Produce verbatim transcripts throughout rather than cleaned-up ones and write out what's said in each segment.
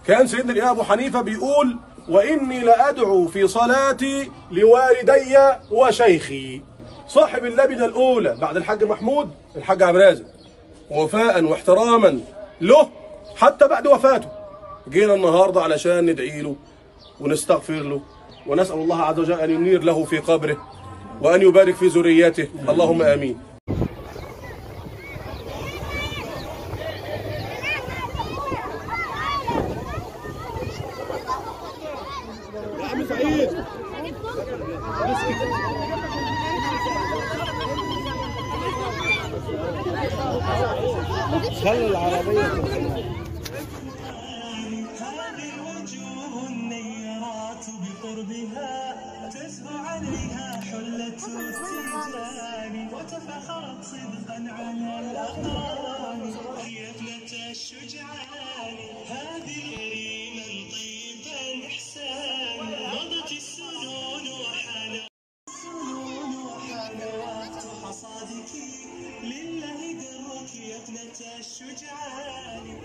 كان سيدنا الإمام أبو حنيفة بيقول: وإني لأدعو في صلاتي لوالدي وشيخي. صاحب اللبنة الأولى بعد الحاج محمود الحاج عبد الرازق، وفاء واحتراما له حتى بعد وفاته، جينا النهارده علشان ندعي له ونستغفر له ونسأل الله عز وجل أن ينير له في قبره وأن يبارك في ذريته، اللهم آمين. يا عم سعيد خلي العربية. هذه الوجوه النيرات بقربها تسبع عليها حلة التيجان وتفخرت صدقا على الأقران هي ابنة الشجعان هذه كريما طيبا إحسان مضت السنون وحلوات السنون وحلوات حصادك لله درك يا ابنة الشجعان.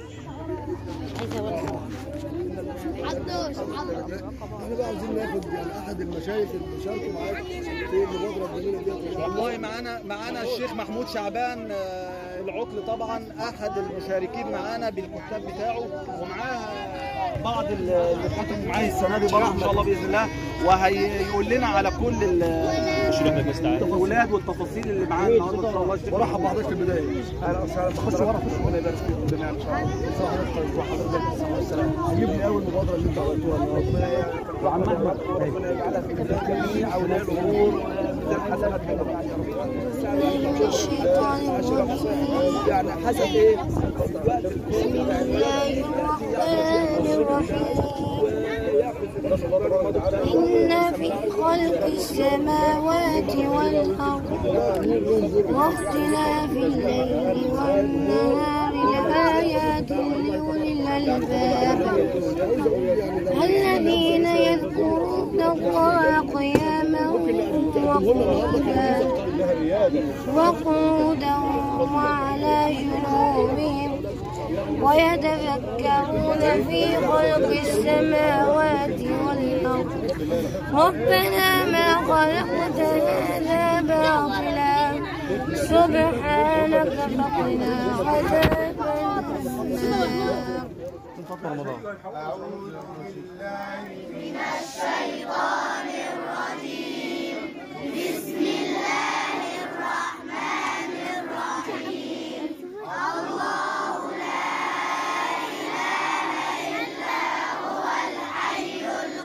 احنا بقى عايزين ناخد يعني احد المشايخ اللي شاركوا معاك في المبادره الجميله ديت. والله معانا معانا الشيخ محمود شعبان العقل طبعا احد المشاركين معانا بالكتاب بتاعه، ومعاه بعض الكتب معاه السنه دي برضه ان شاء الله باذن الله، وهيقول لنا على كل التفاصيل والتفاصيل اللي معاه النهارده ان شاء الله. برحب بحضرتك في البدايه. اهلا وسهلا. تخش ورا خش ربنا يبارك فيكم جميعا ان شاء الله. وحضرتك والسلام. عجبني قوي المبادره اللي انت عملتوها النهارده. وعم احمد ربنا يجعلها في جميع اولياء الامور وميزان حسنات حلوه من الشيطان الرجيم. يعني حسب ايه؟ بسم الله الرحمن الرحيم. إن في خلق السماوات والأرض واختلاف الليل والنهار لآيات لأولي الألباب الذين يذكرون الله قياما وقعودا وقعودا وعلى جنوبهم ويتفكرون في خلق السماوات والأرض ربنا ما خلقت هذا باطلا سبحانك فقنا عذاب النار. أعوذ بالله من الشيطان الرجيم. بسم الله الرحمن الرحيم. الله لا إله إلا هو الحي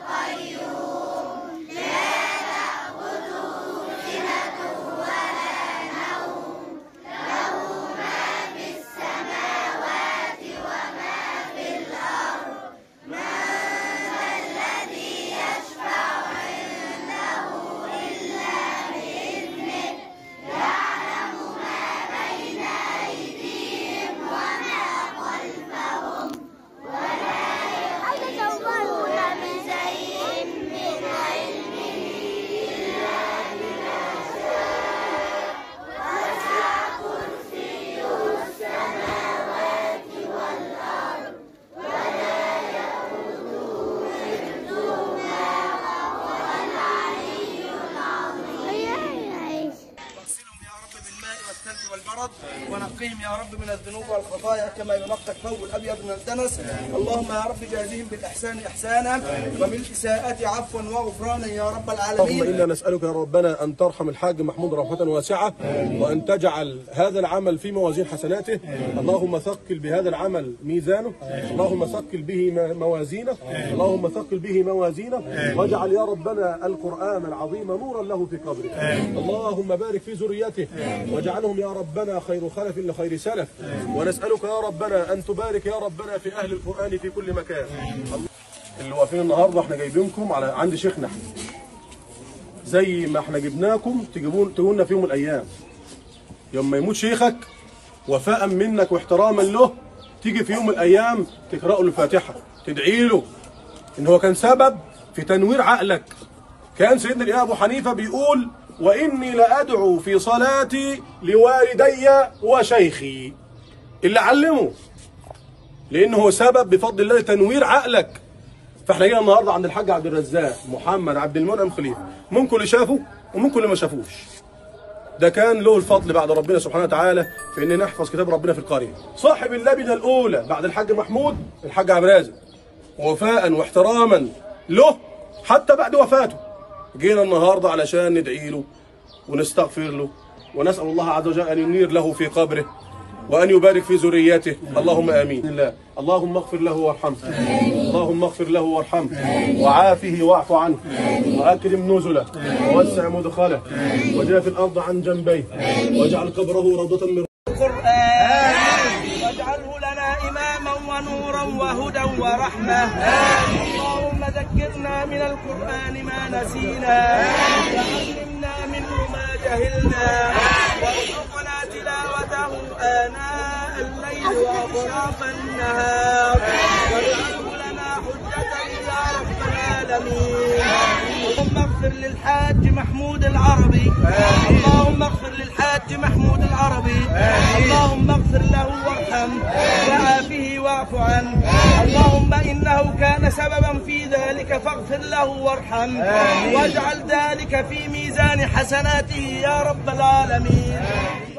القيوم لا تأخذه سنة ولا نوم له ما في السماوات وما في الأرض من ذا الذي يشفع عنده إلا بإذنه يعلم ما بين أيديهم وما خلفهم ولا يحيطون بشيء من علمه إلا بما شاء وسع كرسيه السماوات والأرض ولا يئوده حفظهما وهو العلي العظيم. واغسلهم يا رب بالماء والثلج والبرد ونقهم يا رب من الذنوب والخطايا كما ينقى الثوب الابيض من الدنس. اللهم يا رب جازهم بالاحسان احسانا وبالاساءة عفوا وغفرانا يا رب العالمين. اللهم إنا نسألك يا ربنا أن ترحم الحاج محمود رحمة واسعة، وأن تجعل هذا العمل في موازين حسناته. اللهم ثقل بهذا العمل ميزانه، اللهم ثقل به موازينه، اللهم ثقل به موازينه، واجعل يا ربنا القرآن العظيم نورا له في قبره. اللهم بارك في ذريته واجعلهم يا ربنا خير خلف لخير سلف، ونسألك يا ربنا أن تبارك يا ربنا في أهل القرآن في كل مكان. اللي واقفين النهارده احنا جايبينكم على عند شيخنا احنا، زي ما احنا جبناكم تجيبون تجونا في يوم من الايام، يوم ما يموت شيخك وفاء منك واحتراما له تيجي في يوم من الايام تقرأ له الفاتحه، تدعي له ان هو كان سبب في تنوير عقلك. كان سيدنا الامام ابو حنيفه بيقول: واني لادعو في صلاتي لوالدي وشيخي. اللي علمه لانه سبب بفضل الله تنوير عقلك. فاحنا جينا النهارده عند الحاج عبد الرزاق محمد عبد المنعم خليفه، ممكن اللي شافه وممكن اللي ما شافوش. ده كان له الفضل بعد ربنا سبحانه وتعالى في ان نحفظ كتاب ربنا في القريه. صاحب اللبنه الاولى بعد الحاج محمود الحاج عبد الرازق، ووفاء واحتراما له حتى بعد وفاته جينا النهارده علشان ندعي له ونستغفر له ونسال الله عز وجل ان ينير له في قبره وأن يبارك في ذريته، اللهم آمين. الله اللهم اغفر له وارحمه، اللهم اغفر له وارحمه وعافه واعف عنه وأكرم نزله ووسع مدخله وجاء في الأرض عن جنبيه واجعل قبره روضة من القرآن واجعله لنا إماما ونورا وهدى ورحمة. اللهم ذكرنا من القرآن ما نسينا وعلمنا منه ما جهلنا وارزقنا تلاوته آناء الليل وأطراف النهار واجعله لنا حجة يا رب العالمين. اللهم اغفر للحاج محمود العربي، اللهم اغفر للحاج محمود العربي، اللهم اغفر له وارحمه وعافه واعف عنه. اللهم إنه كان سببا في ذلك فاغفر له وارحمه واجعل ذلك في ميزان حسناته يا رب العالمين.